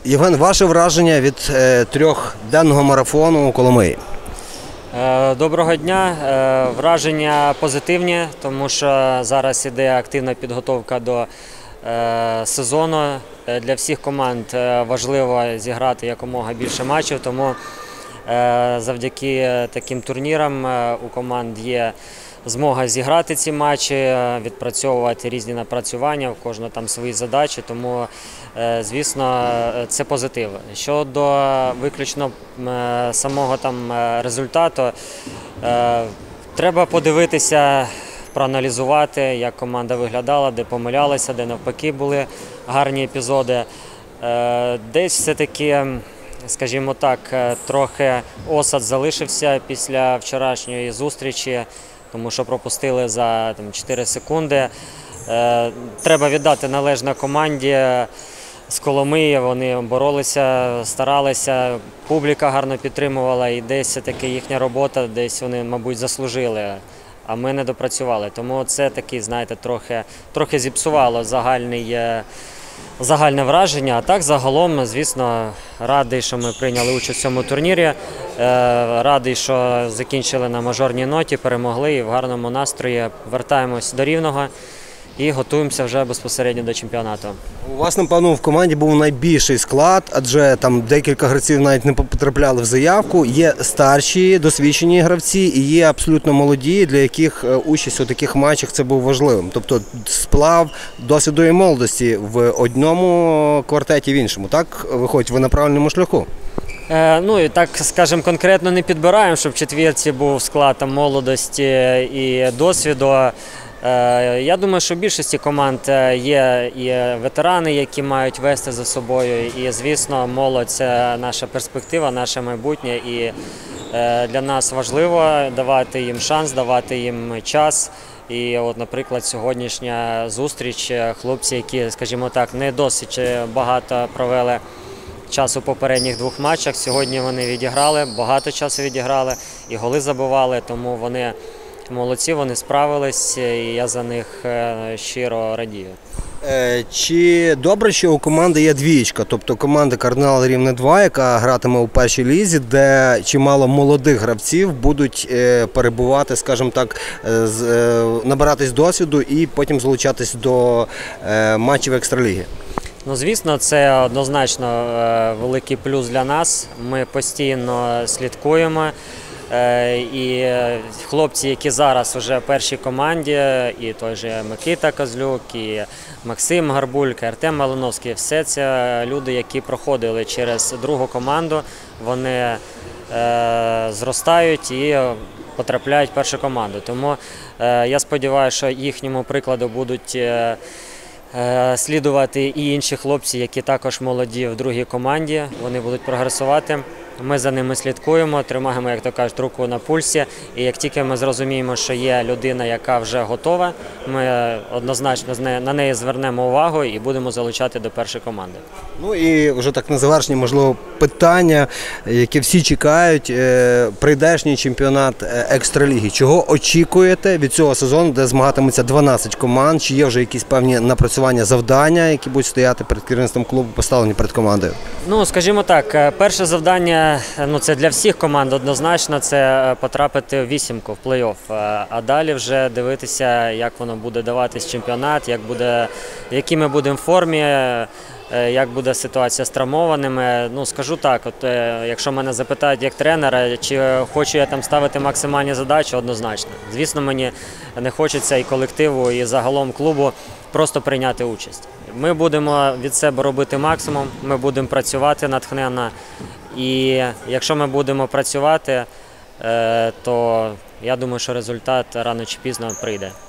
Євген, ваше враження від трьохденного марафону у Коломиї? Доброго дня. Враження позитивні, тому що зараз іде активна підготовка до сезону. Для всіх команд важливо зіграти якомога більше матчів, тому завдяки таким турнірам у команд є змога зіграти ці матчі, відпрацьовувати різні напрацювання, у кожного там свої задачі, тому, звісно, це позитив. Щодо виключно самого там результату, треба подивитися, проаналізувати, як команда виглядала, де помилялася, де навпаки були гарні епізоди. Десь все-таки, скажімо так, трохи осад залишився після вчорашньої зустрічі, тому що пропустили за 4 секунди. Треба віддати належне команді з Коломиї, вони боролися, старалися, публіка гарно підтримувала і десь все-таки їхня робота, десь вони, мабуть, заслужили, а ми не допрацювали. Тому це таки, знаєте, трохи зіпсувало загальне враження, а так загалом, звісно, радий, що ми прийняли участь в цьому турнірі, радий, що закінчили на мажорній ноті, перемогли і в гарному настрої вертаємось до Рівного і готуємося вже безпосередньо до чемпіонату. У вас, напевно, в команді був найбільший склад, адже там декілька гравців навіть не потрапляли в заявку. Є старші, досвідчені гравці і є абсолютно молоді, для яких участь у таких матчах це був важливим. Тобто сплав досвіду і молодості в одному квартеті, в іншому. Так, виходить, ви на правильному шляху? Ну і так, скажімо, конкретно не підбираємо, щоб в четвірці був склад там молодості і досвіду. Я думаю, що в більшості команд є і ветерани, які мають вести за собою. І, звісно, молодь – це наша перспектива, наше майбутнє. І для нас важливо давати їм шанс, давати їм час. І, от, наприклад, сьогоднішня зустріч, хлопці, які, скажімо так, не досить багато провели часу у попередніх двох матчах, сьогодні вони відіграли, багато часу відіграли і голи забивали, тому вони молодці, вони справились, і я за них щиро радію. Чи добре, що у команди є двієчка, тобто команда «Кардинал Рівне-2», яка гратиме у першій лізі, де чимало молодих гравців будуть перебувати, скажімо так, набиратись досвіду і потім залучатись до матчів екстраліги? Ну, звісно, це однозначно великий плюс для нас. Ми постійно слідкуємо. І хлопці, які зараз вже в першій команді, і той же Микита Козлюк, і Максим Гарбулька, Артем Малиновський, все це люди, які проходили через другу команду, вони зростають і потрапляють в першу команду. Тому я сподіваюся, що їхньому прикладу будуть слідувати і інші хлопці, які також молоді в другій команді, вони будуть прогресувати. Ми за ними слідкуємо, тримаємо, як то кажуть, руку на пульсі. І як тільки ми зрозуміємо, що є людина, яка вже готова, ми однозначно на неї звернемо увагу і будемо залучати до першої команди. Ну і вже так на завершення, можливо, питання, яке всі чекають. Прийдешній чемпіонат екстраліги. Чого очікуєте від цього сезону, де змагатимуться 12 команд? Чи є вже якісь певні напрацювання, завдання, які будуть стояти перед керівництвом клубу, поставлені перед командою? Ну, скажімо так, перше завдання, це для всіх команд однозначно, це потрапити в вісімку, в плей-офф. А далі вже дивитися, як воно буде даватись чемпіонат, в якій ми будемо в формі, як буде ситуація з травмованими. Ну, скажу так, якщо мене запитають як тренера, чи хочу я там ставити максимальні задачі, однозначно. Звісно, мені не хочеться і колективу, і загалом клубу просто прийняти участь. Ми будемо від себе робити максимум, ми будемо працювати натхненно. І якщо ми будемо працювати, то я думаю, що результат рано чи пізно прийде.